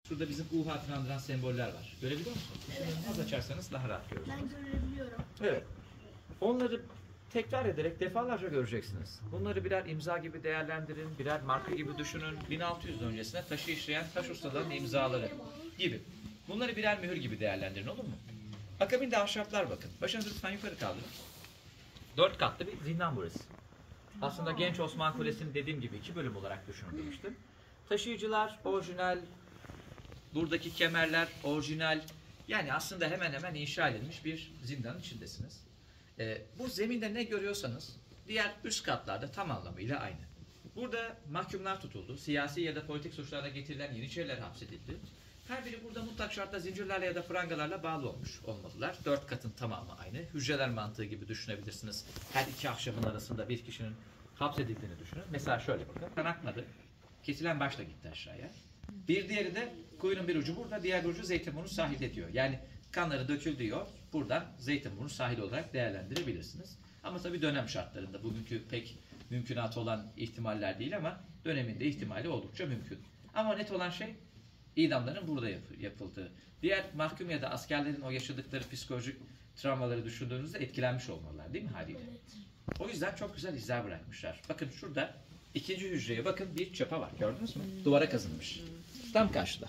Şurada bizim U harfini andıran semboller var. Görebiliyor musunuz? Az açarsanız daha rahat görürsünüz. Ben görebiliyorum. Evet. Onları tekrar ederek defalarca göreceksiniz. Bunları birer imza gibi değerlendirin, birer marka gibi düşünün. 1600 öncesine taşı işleyen taş ustalarının imzaları gibi. Bunları birer mühür gibi değerlendirin, olur mu? Akabinde ahşaplar bakın. Başınızı lütfen yukarı kaldırın. 4 katlı bir zindan burası. Aslında Genç Osman Kulesi'ni dediğim gibi 2 bölüm olarak düşünün demiştim. Taşıyıcılar orijinal, buradaki kemerler orijinal. Yani aslında hemen hemen inşa edilmiş bir zindanın içindesiniz. Bu zeminde ne görüyorsanız diğer üst katlarda tam anlamıyla aynı. Burada mahkumlar tutuldu. Siyasi ya da politik suçlarla getirilen Yeniçeriler hapsedildi. Her biri burada mutlak şartla zincirlerle ya da prangalarla bağlı olmuş olmalılar. 4 katın tamamı aynı. Hücreler mantığı gibi düşünebilirsiniz. Her iki ahşabın arasında bir kişinin hapsedildiğini düşünün. Mesela şöyle bakın. Kan akmadı. Kesilen başla gitti aşağıya. Bir diğeri de kuyunun bir ucu burada, diğer ucu Zeytinburnu sahilde diyor. Yani kanları döküldü diyor. Buradan Zeytinburnu sahili olarak değerlendirebilirsiniz. Ama tabii dönem şartlarında bugünkü pek mümkünatı olan ihtimaller değil ama döneminde ihtimali oldukça mümkün. Ama net olan şey idamların burada yapıldığı. Diğer mahkum ya da askerlerin o yaşadıkları psikolojik travmaları düşündüğünüzde etkilenmiş olmalılar değil mi haliyle? O yüzden çok güzel izler bırakmışlar. Bakın şurada ikinci hücreye bakın, bir çapa var. Gördünüz mü? Duvara kazınmış. Tam karşıda.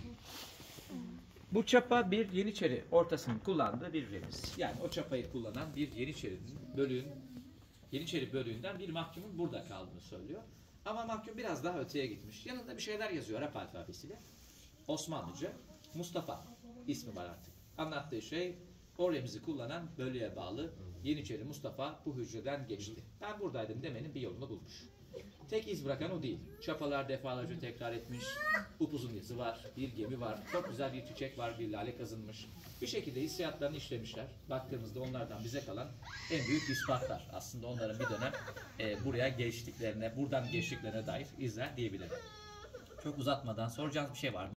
Bu çapa bir Yeniçeri ortasının kullandığı bir remiz. Yani o çapayı kullanan bir Yeniçeri bölüğünden bir mahkumun burada kaldığını söylüyor. Ama mahkum biraz daha öteye gitmiş. Yanında bir şeyler yazıyor Arap alfabesiyle. Osmanlıca Mustafa ismi var artık. Anlattığı şey o remizi kullanan bölüğe bağlı Yeniçeri Mustafa bu hücreden geçti. Ben buradaydım demenin bir yolunu bulmuş. Tek iz bırakan o değil. Çapalar defalarca tekrar etmiş. Upuzun yazı var, bir gemi var, çok güzel bir çiçek var, bir lale kazınmış. Bir şekilde hissiyatlarını işlemişler. Baktığımızda onlardan bize kalan en büyük ispatlar. Aslında onların bir dönem buraya geçtiklerine, buradan geçtiklerine dair izler diyebilirim. Çok uzatmadan soracağınız bir şey var mı?